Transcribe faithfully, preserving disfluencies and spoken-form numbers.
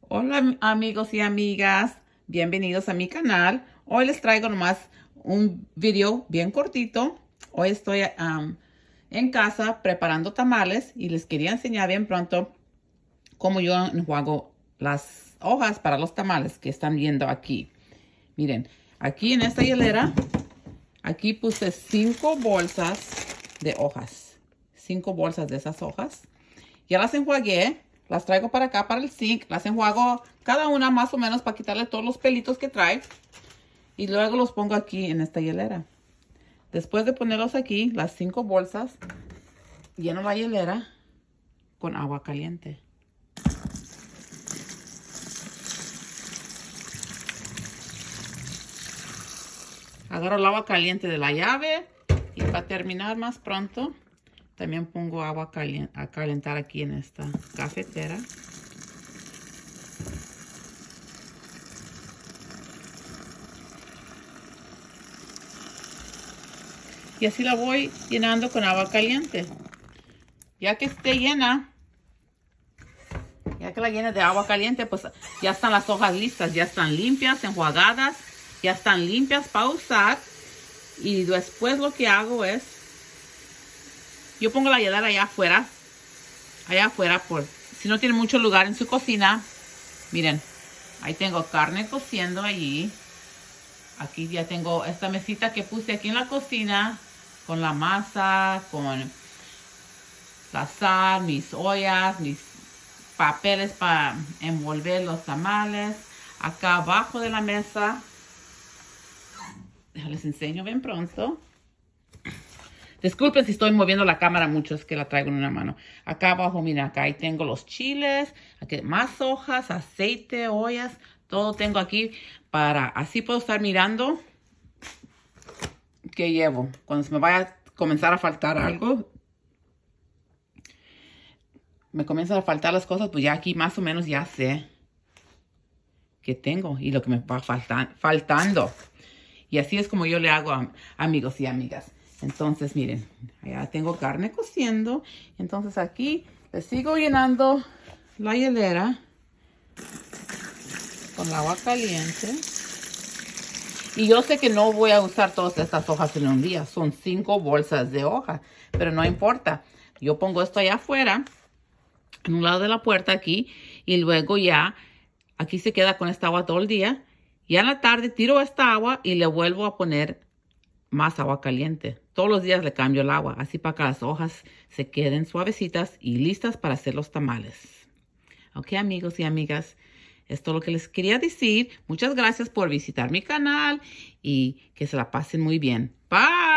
Hola am- amigos y amigas, bienvenidos a mi canal. Hoy les traigo nomás un video bien cortito. Hoy estoy am, en casa preparando tamales y les quería enseñar bien pronto cómo yo enjuago las hojas para los tamales que están viendo aquí. Miren, aquí en esta hielera, aquí puse cinco bolsas de hojas. Cinco bolsas de esas hojas. Ya las enjuagué. Las traigo para acá, para el zinc. Las enjuago cada una más o menos para quitarle todos los pelitos que trae. Y luego los pongo aquí en esta hielera. Después de ponerlos aquí, las cinco bolsas, lleno la hielera con agua caliente. Agarro el agua caliente de la llave. Y para terminar más pronto, también pongo agua caliente, a calentar aquí en esta cafetera. Y así la voy llenando con agua caliente. Ya que esté llena, ya que la llene de agua caliente, pues ya están las hojas listas. Ya están limpias, enjuagadas, ya están limpias para usar. Y después lo que hago es, yo pongo la hielera allá afuera. Allá afuera, por si no tiene mucho lugar en su cocina. Miren, ahí tengo carne cociendo allí. Aquí ya tengo esta mesita que puse aquí en la cocina. Con la masa, con la sal, mis ollas, mis papeles para envolver los tamales. Acá abajo de la mesa, les enseño bien pronto. Disculpen si estoy moviendo la cámara mucho, es que la traigo en una mano. Acá abajo, miren, acá ahí tengo los chiles, aquí más hojas, aceite, ollas, todo tengo aquí para, así puedo estar mirando qué llevo. Cuando se me vaya a comenzar a faltar algo, me comienzan a faltar las cosas, pues ya aquí más o menos ya sé qué tengo y lo que me va faltan, faltando. Y así es como yo le hago a amigos y amigas. Entonces, miren, ya tengo carne cociendo. Entonces aquí le sigo llenando la hielera con el agua caliente. Y yo sé que no voy a usar todas estas hojas en un día. Son cinco bolsas de hoja. Pero no importa. Yo pongo esto allá afuera, en un lado de la puerta aquí. Y luego ya, aquí se queda con esta agua todo el día. Ya en la tarde tiro esta agua y le vuelvo a poner más agua caliente. Todos los días le cambio el agua. Así para que las hojas se queden suavecitas y listas para hacer los tamales. Ok, amigos y amigas. Esto es lo que les quería decir. Muchas gracias por visitar mi canal y que se la pasen muy bien. Bye.